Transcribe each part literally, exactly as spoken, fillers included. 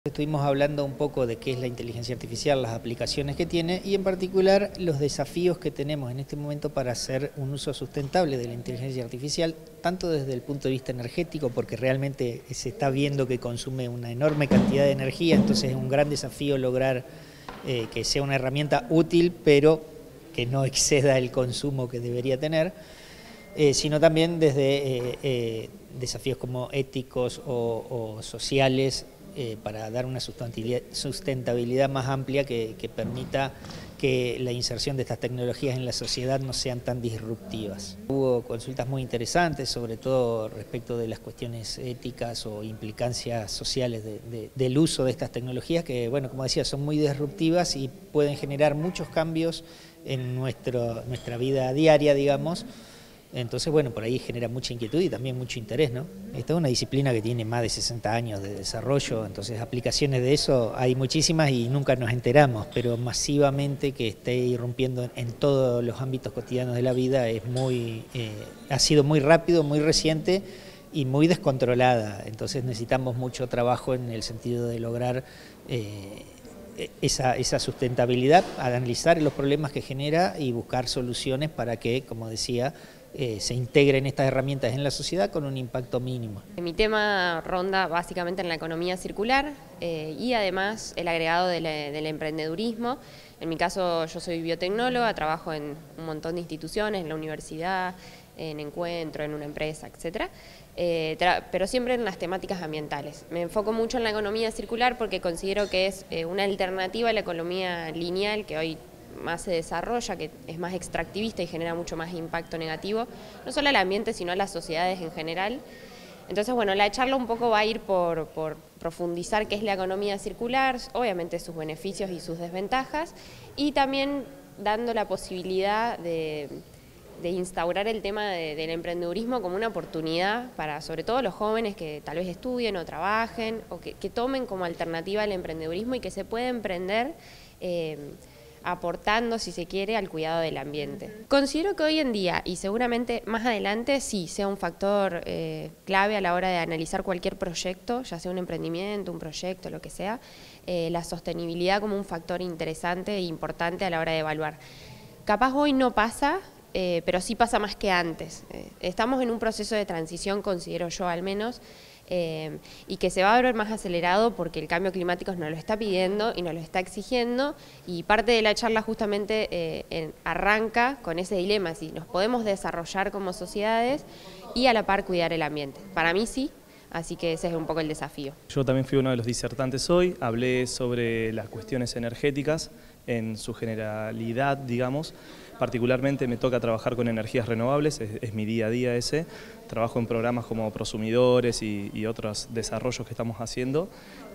Estuvimos hablando un poco de qué es la inteligencia artificial, las aplicaciones que tiene y en particular los desafíos que tenemos en este momento para hacer un uso sustentable de la inteligencia artificial, tanto desde el punto de vista energético, porque realmente se está viendo que consume una enorme cantidad de energía, entonces es un gran desafío lograr eh, que sea una herramienta útil, pero que no exceda el consumo que debería tener, eh, sino también desde eh, eh, desafíos como éticos o, o sociales, Eh, para dar una sustentabilidad, sustentabilidad más amplia que, que permita que la inserción de estas tecnologías en la sociedad no sean tan disruptivas. Hubo consultas muy interesantes, sobre todo respecto de las cuestiones éticas o implicancias sociales de, de, del uso de estas tecnologías que, bueno, como decía, son muy disruptivas y pueden generar muchos cambios en nuestro, nuestra vida diaria, digamos. Entonces, bueno, por ahí genera mucha inquietud y también mucho interés, ¿no? Esta es una disciplina que tiene más de sesenta años de desarrollo, entonces aplicaciones de eso hay muchísimas y nunca nos enteramos, pero masivamente que esté irrumpiendo en, en todos los ámbitos cotidianos de la vida es muy, eh, ha sido muy rápido, muy reciente y muy descontrolada, entonces necesitamos mucho trabajo en el sentido de lograr eh, Esa, esa sustentabilidad, analizar los problemas que genera y buscar soluciones para que, como decía, eh, se integren estas herramientas en la sociedad con un impacto mínimo. Mi tema ronda básicamente en la economía circular eh, y además el agregado de la, del emprendedurismo. En mi caso yo soy biotecnóloga, trabajo en un montón de instituciones, en la universidad, en Encuentro, en una empresa, etcétera, eh, pero siempre en las temáticas ambientales. Me enfoco mucho en la economía circular porque considero que es eh, una alternativa a la economía lineal que hoy más se desarrolla, que es más extractivista y genera mucho más impacto negativo, no solo al ambiente, sino a las sociedades en general. Entonces, bueno, la charla un poco va a ir por, por profundizar qué es la economía circular, obviamente sus beneficios y sus desventajas, y también dando la posibilidad de, de instaurar el tema de, del emprendedurismo como una oportunidad para, sobre todo, los jóvenes que tal vez estudien o trabajen, o que, que tomen como alternativa al emprendedurismo y que se puede emprender eh, aportando, si se quiere, al cuidado del ambiente. Considero que hoy en día, y seguramente más adelante, sí sea un factor eh, clave a la hora de analizar cualquier proyecto, ya sea un emprendimiento, un proyecto, lo que sea, eh, la sostenibilidad como un factor interesante e importante a la hora de evaluar. Capaz hoy no pasa, eh, pero sí pasa más que antes. Eh, estamos en un proceso de transición, considero yo al menos, Eh, y que se va a ver más acelerado porque el cambio climático nos lo está pidiendo y nos lo está exigiendo, y parte de la charla justamente eh, en, arranca con ese dilema, si nos podemos desarrollar como sociedades y a la par cuidar el ambiente. Para mí sí, así que ese es un poco el desafío. Yo también fui uno de los disertantes hoy, hablé sobre las cuestiones energéticas en su generalidad, digamos. Particularmente me toca trabajar con energías renovables, es, es mi día a día ese. Trabajo en programas como Prosumidores y, y otros desarrollos que estamos haciendo,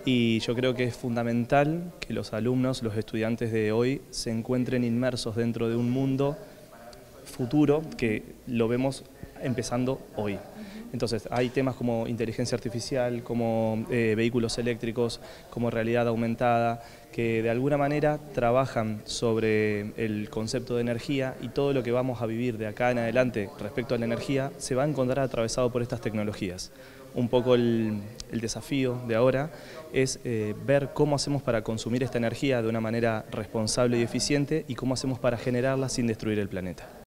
y yo creo que es fundamental que los alumnos, los estudiantes de hoy se encuentren inmersos dentro de un mundo futuro que lo vemos empezando hoy. Entonces hay temas como inteligencia artificial, como eh, vehículos eléctricos, como realidad aumentada, que de alguna manera trabajan sobre el concepto de energía, y todo lo que vamos a vivir de acá en adelante respecto a la energía se va a encontrar atravesado por estas tecnologías. Un poco el, el desafío de ahora es eh, ver cómo hacemos para consumir esta energía de una manera responsable y eficiente y cómo hacemos para generarla sin destruir el planeta.